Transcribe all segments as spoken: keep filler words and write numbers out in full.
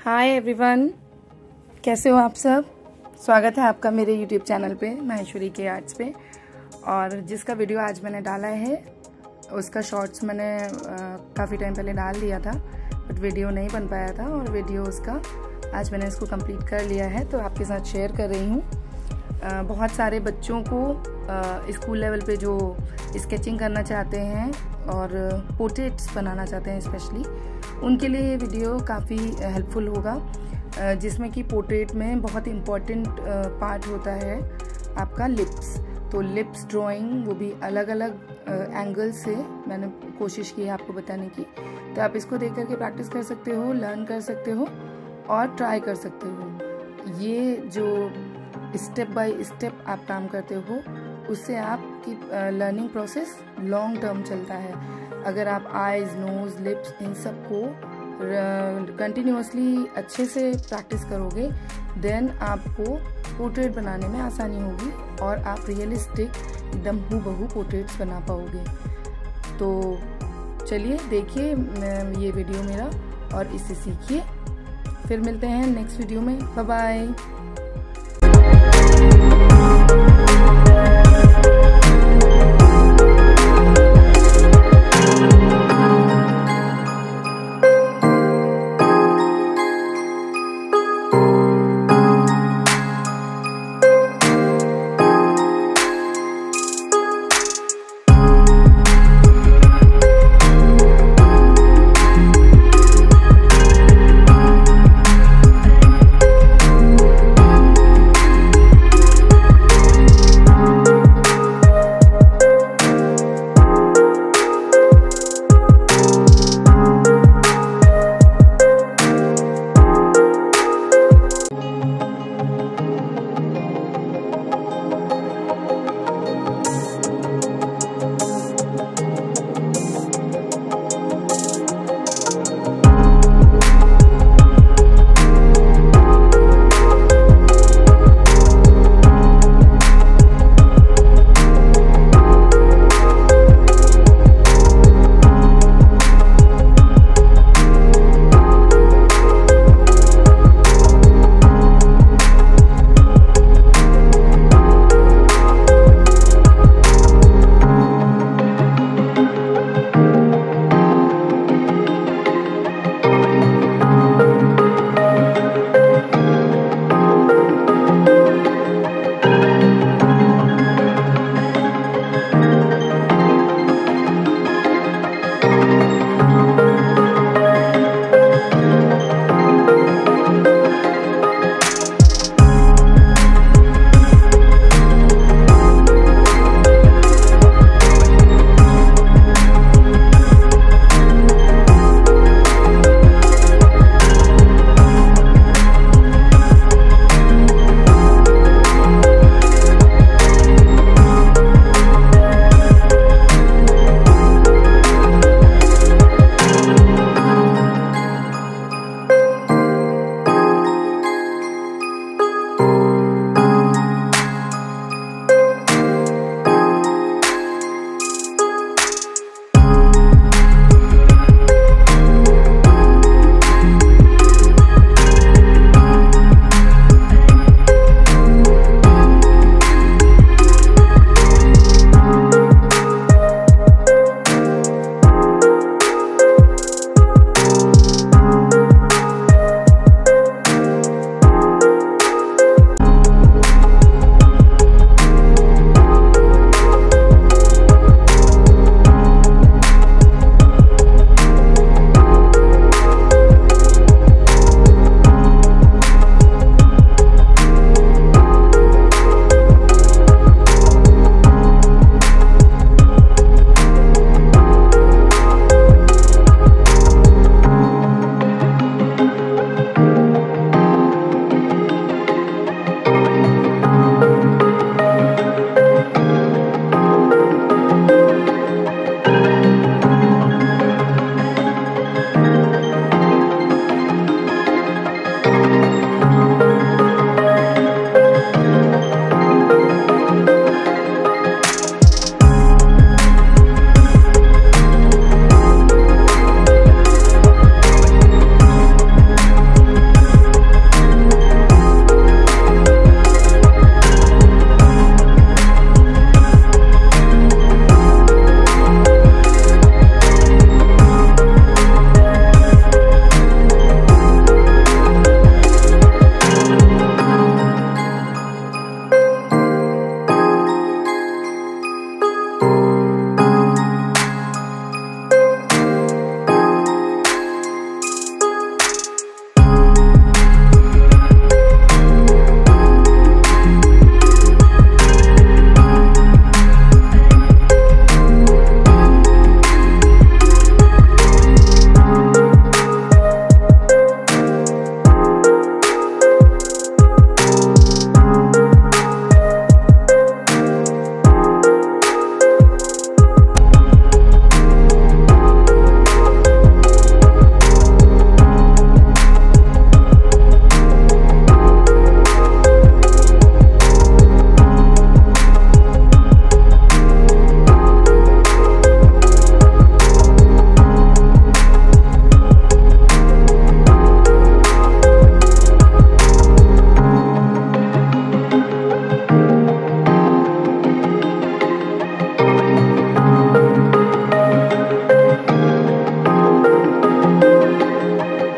Hi everyone, कैसे हो आप सब। स्वागत है आपका मेरे यूट्यूब चैनल पे माहेश्वरी के आर्ट्स पे। और जिसका वीडियो आज मैंने डाला है उसका शॉर्ट्स मैंने काफ़ी टाइम पहले डाल दिया था, बट वीडियो नहीं बन पाया था और वीडियो उसका आज मैंने इसको कंप्लीट कर लिया है, तो आपके साथ शेयर कर रही हूँ। बहुत सारे बच्चों को स्कूल लेवल पे जो स्केचिंग करना चाहते हैं और पोर्ट्रेट्स बनाना चाहते हैं स्पेशली, उनके लिए ये वीडियो काफ़ी हेल्पफुल होगा, जिसमें कि पोर्ट्रेट में बहुत इम्पॉर्टेंट पार्ट होता है आपका लिप्स। तो लिप्स ड्राइंग, वो भी अलग अलग एंगल से मैंने कोशिश की है आपको बताने की। तो आप इसको देख करके प्रैक्टिस कर सकते हो, लर्न कर सकते हो और ट्राई कर सकते हो। ये जो स्टेप बाय स्टेप आप काम करते हो उससे आपकी लर्निंग प्रोसेस लॉन्ग टर्म चलता है। अगर आप आईज, नोज, लिप्स इन सब को कंटिन्यूसली अच्छे से प्रैक्टिस करोगे, देन आपको पोर्ट्रेट बनाने में आसानी होगी और आप रियलिस्टिक एकदम हूबहू पोर्ट्रेट्स बना पाओगे। तो चलिए देखिए ये वीडियो मेरा और इससे सीखिए। फिर मिलते हैं नेक्स्ट वीडियो में। Bye bye.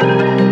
है।